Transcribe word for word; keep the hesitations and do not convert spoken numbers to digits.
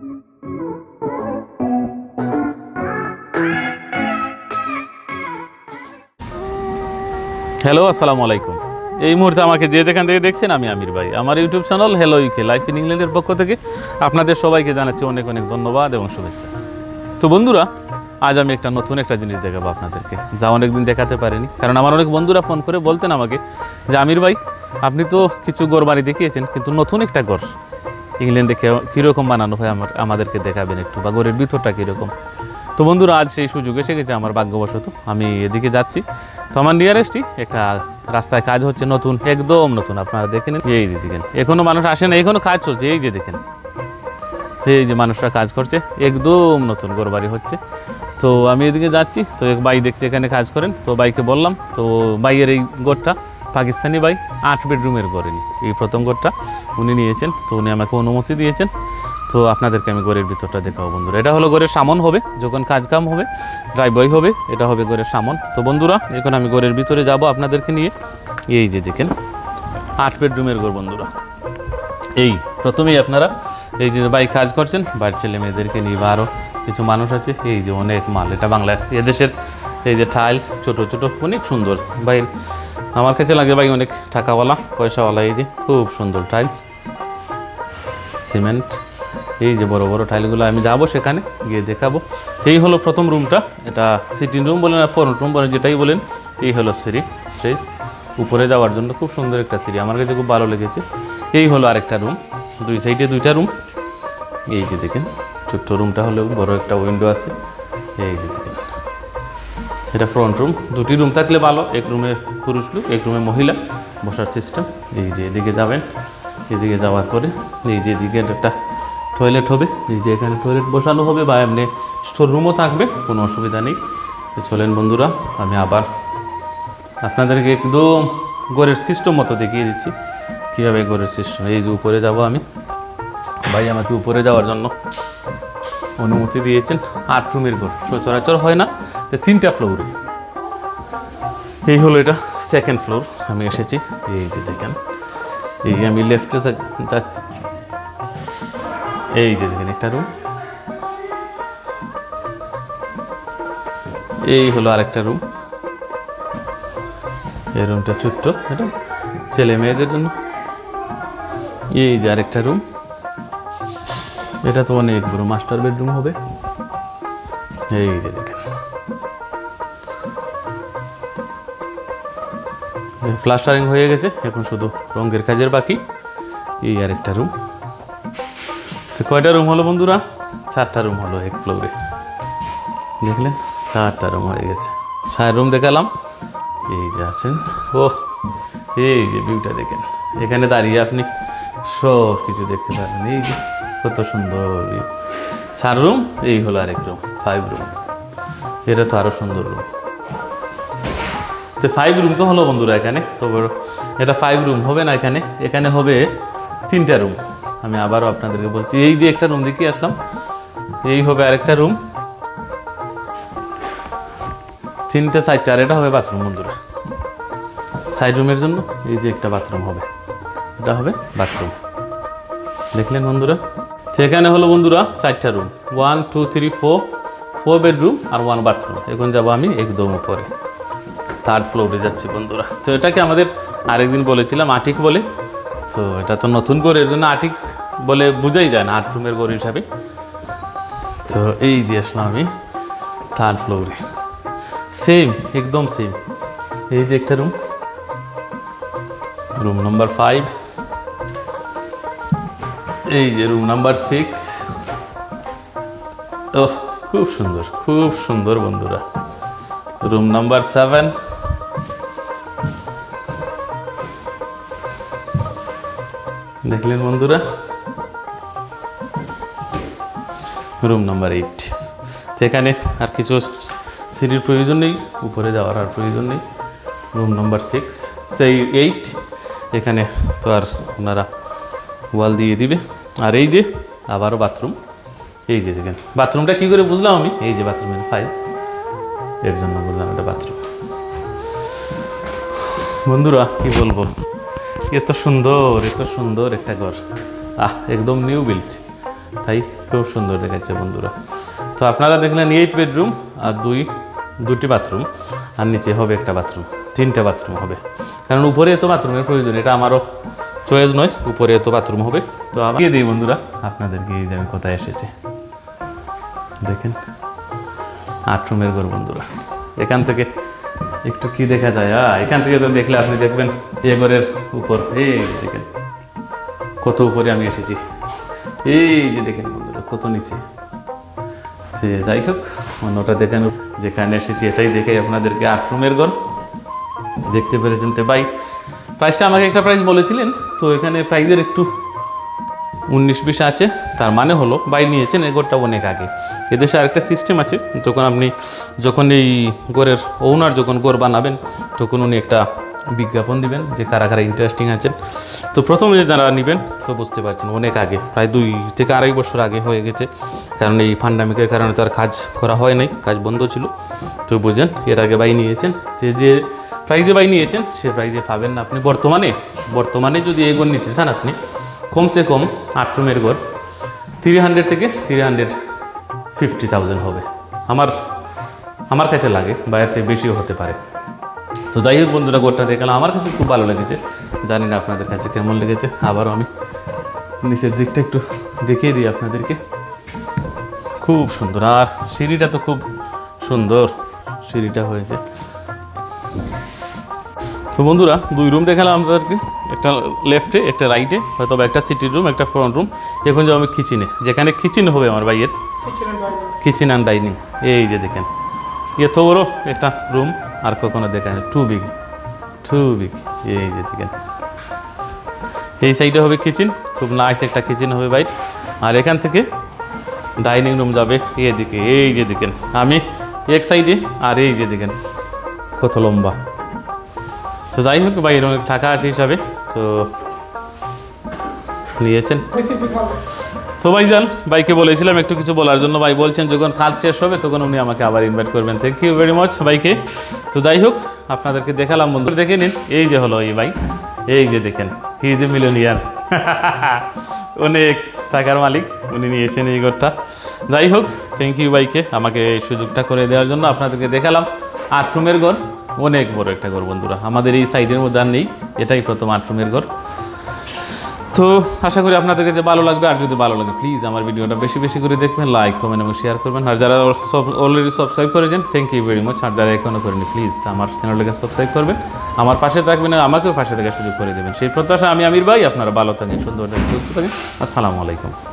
Hello, আসসালামু আলাইকুম। এই মুহূর্তে আমাকে যে যেখান থেকে দেখছেন, আমি আমির ভাই। আমার YouTube channel hello UK life in ইংল্যান্ডের পক্ষ থেকে আপনাদের সবাইকে জানাচ্ছি অনেক অনেক ধন্যবাদ এবং শুভেচ্ছা। তো বন্ধুরা, আজ আমি একটা নতুন একটা জিনিস দেখাবো আপনাদেরকে, যা অনেকদিন দেখাতে পারিনি। কারণ আমার অনেক বন্ধুরা ফোন করে বলতেন আমাকে যে আমির ভাই, আপনি তো কিছু ঘর বাড়ি দেখিয়েছেন, কিন্তু নতুন একটা ঘর ইংল্যান্ডে কীরকম বানানো হয় আমার আমাদেরকে দেখাবেন একটু, বা ঘরের ভিতরটা কীরকম। তো বন্ধুরা, আজ সেই সুযোগ এসে গেছে আমার ভাগ্যবশত। আমি এদিকে যাচ্ছি। তো আমার নিয়ারেস্টই একটা রাস্তায় কাজ হচ্ছে, নতুন, একদম নতুন। আপনারা দেখে নিন, এই যে দেখেন, এখনও মানুষ আসে না, এখনও কাজ চলছে। এই যে দেখেন, এই যে মানুষরা কাজ করছে, একদম নতুন ঘর বাড়ি হচ্ছে। তো আমি এদিকে যাচ্ছি, তো এক ভাই দেখছি এখানে কাজ করেন। তো ভাইকে বললাম, তো ভাইয়ের এই ঘরটা পাকিস্তানি ভাই, আট বেডরুমের ঘরেনি এই প্রথম ঘরটা উনি নিয়েছেন। তো উনি আমাকে অনুমতি দিয়েছেন। তো আপনাদেরকে আমি ঘরের ভিতরটা দেখাবো বন্ধুরা। এটা হলো ঘরের সামন হবে, যখন কাজ কাম হবে, ড্রাইভওয়ে হবে, এটা হবে ঘরের সামন। তো বন্ধুরা, এখন আমি ঘরের ভিতরে যাব আপনাদেরকে নিয়ে। এই যে দেখেন, আট বেডরুমের ঘর বন্ধুরা। এই প্রথমেই আপনারা এই যে ভাই কাজ করছেন, বাড়ির ছেলে মেয়েদেরকে নিয়ে, বা আরও কিছু মানুষ আছে। এই যে অনেক মাল, এটা বাংলা এদেশের এই যে টাইলস, ছোট ছোট, অনেক সুন্দর। ভাই আমার কাছে লাগে ভাই অনেক টাকাওয়ালা, পয়সাওয়ালা। এই যে খুব সুন্দর টাইলস, সিমেন্ট, এই যে বড় বড় টাইলগুলো। আমি যাব সেখানে গিয়ে দেখাবো। এই হলো প্রথম রুমটা। এটা সিটিং রুম বলেন আর ফ্রন্ট রুম বলেন, যেটাই বলেন। এই হলো সিঁড়ি, স্টেজ উপরে যাওয়ার জন্য খুব সুন্দর একটা সিঁড়ি, আমার কাছে খুব ভালো লেগেছে। এই হলো আরেকটা রুম, দুই সাইডে দুইটা রুম। এই যে দেখেন, ছোট্ট রুমটা হলেও বড় একটা উইন্ডো আছে। এই যে দেখেন, এটা ফ্রন্ট রুম। দুটি রুম থাকলে ভালো, এক রুমে পুরুষ লোক, এক রুমে মহিলা বসার সিস্টেম। এই যে এদিকে যাবেন, এদিকে যাওয়ার পরে এই যে এদিকে একটা টয়লেট হবে। এই যে এখানে টয়লেট বসানো হবে, বা এমনি স্টোর রুমও থাকবে, কোনো অসুবিধা নেই। চলেন বন্ধুরা, আমি আবার আপনাদেরকে একদম ঘরের সিস্টেম মতো দেখিয়ে দিচ্ছি কীভাবে ঘরের সিস্টেম। এই যে উপরে যাব আমি, ভাই আমাকে উপরে যাওয়ার জন্য অনুমতি দিয়েছেন। আট রুমের ঘর সচরাচর হয় না, তো তিনটা ফ্লোরে। এই হলো এটা সেকেন্ড ফ্লোর, আমি এসেছি। এই যে দেখেন, এই আমি লেফটে যাচ্ছি। এই যে দেখেন একটা রুম, এই হলো আরেকটা রুম। এই রুমটা ছোট্ট, এটা ছেলে মেয়েদের জন্য। এই যে আরেকটা রুম, এটা তো অনেক বড়, মাস্টার বেডরুম হবে। এই যে দেখেন, প্লাস্টারিং হয়ে গেছে, এখন শুধু রঙের কাজের বাকি। এই আরেকটা রুম। কয়টা রুম হলো বন্ধুরা? চারটা রুম হলো এক ফ্লোরে। দেখলেন, চারটা রুম হয়ে গেছে। চার রুম দেখালাম। এই যে আছেন, ও এই যে ভিউটা দেখেন, এখানে দাঁড়িয়ে আপনি সব কিছু দেখতে পারবেন। এই যে কত সুন্দর ভিউ। চার রুম। এই হলো আরেক রুম, ফাইভ রুম। এটা তো আরও সুন্দর রুম। তো ফাইভ রুম তো হলো বন্ধুরা এখানে। তো এটা ফাইভ রুম হবে না, এখানে এখানে হবে তিনটা রুম। আমি আবারও আপনাদেরকে বলছি, এই যে একটা রুম দেখিয়ে আসলাম, এই হবে আরেকটা রুম, তিনটে চারটে। আর এটা হবে বাথরুম বন্ধুরা, সাইড রুমের জন্য। এই যে একটা বাথরুম হবে, এটা হবে বাথরুম। দেখলেন বন্ধুরা, সেখানে হলো বন্ধুরা চারটা room, one two three four, four bedroom আর ওয়ান বাথরুম। এখন যাবো আমি একদম উপরে, থার্ড ফ্লোরে যাচ্ছি বন্ধুরা। তো এটাকে আমাদের আরেকদিন বলেছিলাম আটিক বলে। তো এটা তো নতুন করে, এর জন্য আটিক বলে বোঝাই যায় না, আট রুমের ঘর হিসাবে। তো এই যে আসলাম আমি থার্ড ফ্লোরে, সেম একদম সেম। এই যে একটা রুম, রুম নাম্বার ফাইভ। এই যে রুম নাম্বার সিক্স। ও খুব সুন্দর, খুব সুন্দর বন্ধুরা। Room number seven. দেখলেন বন্ধুরা, রুম নাম্বার এইট। এখানে আর কিছু সিঁড়ির প্রয়োজন নেই, উপরে যাওয়ার আর প্রয়োজন নেই। রুম নাম্বার সিক্স, সেই এইট। এখানে তো আর ওনারা ওয়াল দিয়ে দিবে। আর এই যে আবারও বাথরুম। এই যে দেখেন, বাথরুমটা কী করে বুঝলাম আমি, এই যে বাথরুমের ফাইভ, এর জন্য বুঝলাম এটা বাথরুম। বন্ধুরা কি বলবো, এত সুন্দর, এত সুন্দর একটা ঘর। আহ একদম নিউ বিল্ড, তাই খুব সুন্দর দেখাচ্ছে বন্ধুরা। তো আপনারা দেখলেন এইট বেডরুম আর দুই দুটি বাথরুম, আর নিচে হবে একটা বাথরুম, তিনটা বাথরুম হবে, কারণ উপরে এত বাথরুমের প্রয়োজন, এটা আমারও চয়েস নয়, উপরে এত বাথরুম হবে। তো আমি দিই বন্ধুরা আপনাদেরকে এই যে আমি কোথায় এসেছি, দেখেন আট রুমের ঘর বন্ধুরা। এখান থেকে একটু কি দেখা যায়, এখান থেকে তো দেখলে আপনি দেখবেন এ ঘরের উপর, এই দেখেন কত উপরে আমি এসেছি, এই যে দেখেন বন্ধুরা কত নিচে। যাই হোক অন্যটা দেখানো, যেখানে এসেছি এটাই দেখে আপনাদেরকে আট রুমের ঘর দেখতে পেরেছেন। তো ভাই প্রাইসটা আমাকে একটা প্রাইস বলেছিলেন, তো এখানে প্রাইজের একটু উনিশ বিশ আছে, তার মানে হলো বাই নিয়েছেন এই ঘরটা অনেক আগে। এদেশে আরেকটা সিস্টেম আছে, তখন আপনি যখন এই ঘরের ওনার যখন ঘর বানাবেন তখন উনি একটা বিজ্ঞাপন দিবেন যে কারা কারা ইন্টারেস্টিং আছেন। তো প্রথমে যারা নেবেন তো বুঝতে পারছেন অনেক আগে, প্রায় দুই থেকে আড়াই বছর আগে হয়ে গেছে, কারণ এই প্যান্ডামিকের কারণে তার কাজ করা হয় নাই, কাজ বন্ধ ছিল। তো বুঝেন এর আগে বাই নিয়েছেন, তো যে প্রাইজে বাই নিয়েছেন সে প্রাইজে পাবেন না আপনি। বর্তমানে বর্তমানে যদি এই ঘর নিতে চান আপনি কমসে কম আট রুমের ঘর থ্রি হান্ড্রেড থেকে থ্রি হান্ড্রেড ফিফটি থাউজেন্ড হবে আমার আমার কাছে লাগে, বাইরের চেয়ে বেশিও হতে পারে। তো যাই হোক বন্ধুরা ঘরটা দেখলাম, আমার কাছে খুব ভালো লেগেছে, জানি না আপনাদের কাছে কেমন লেগেছে। আবারও আমি নিচের দিকটা একটু দেখিয়ে দিই আপনাদেরকে, খুব সুন্দর, আর সিঁড়িটা তো খুব সুন্দর সিঁড়িটা হয়েছে। তো বন্ধুরা দুই রুম দেখালাম আপনাদেরকে, একটা লেফটে একটা রাইটে, হয়তো একটা সিটি রুম একটা ফ্রন্ট রুম। এখন যাবো আমি কিচেনে, যেখানে কিচেন হবে আমার ভাইয়ের, কিচেন অ্যান্ড ডাইনিং। এই যে দেখেন এত বড় একটা রুম আর কখনো দেখা যায়, টু বিগ টু বিগ। এই যে দেখেন এই সাইডে হবে কিচেন, খুব নাইস একটা কিচেন হবে ভাই। আর এখান থেকে ডাইনিং রুম যাবে এদিকে, এই যে দেখেন আমি এক সাইডে, আর এই যে দেখেন কত লম্বা। তো যাই হোক ভাই এর অনেক টাকা আছে হিসাবে তো নিয়েছেন। তো ভাইজান ভাইকে বলেছিলাম একটু কিছু বলার জন্য, ভাই বলছেন যখন কাজ শেষ হবে তখন উনি আমাকে আবার ইনভাইট করবেন। থ্যাংক ইউ ভেরি মাচ ভাইকে। তো যাই হোক আপনাদেরকে দেখালাম বন্ধু, দেখে নিন এই যে হলো এই ভাই, এই যে দেখেন হি ইজ এ মিলিয়নিয়ার, অনেক টাকার মালিক, উনি নিয়েছেন এই ঘরটা। যাই হোক থ্যাংক ইউ ভাইকে আমাকে এই সুযোগটা করে দেওয়ার জন্য। আপনাদেরকে দেখালাম আট রুমের ঘর, অনেক বড় একটা ঘর বন্ধুরা, আমাদের এই সাইডের মধ্যে আর নেই, এটাই প্রথম আট রুমের ঘর। তো আশা করি আপনাদের কাছে ভালো লাগবে, আর যদি ভালো লাগে প্লিজ আমার ভিডিওটা বেশি বেশি করে দেখবেন, লাইক কমেন্ট এবং শেয়ার করবেন। আর যারা সব অলরেডি সাবস্ক্রাইব করেছেন থ্যাংক ইউ ভেরি মাচ, আর যারা এখনও করেনি প্লিজ আমার চ্যানেলটাকে সাবস্ক্রাইব করবেন, আমার পাশে থাকবেন, আর আমাকেও পাশে থাকার সুযোগ করে দেবেন। সেই প্রত্যাশা আমি আমির ভাই, আপনারা ভালো থাকেন, সুন্দর থাকেন, সুস্থ থাকেন। আসসালামু আলাইকুম।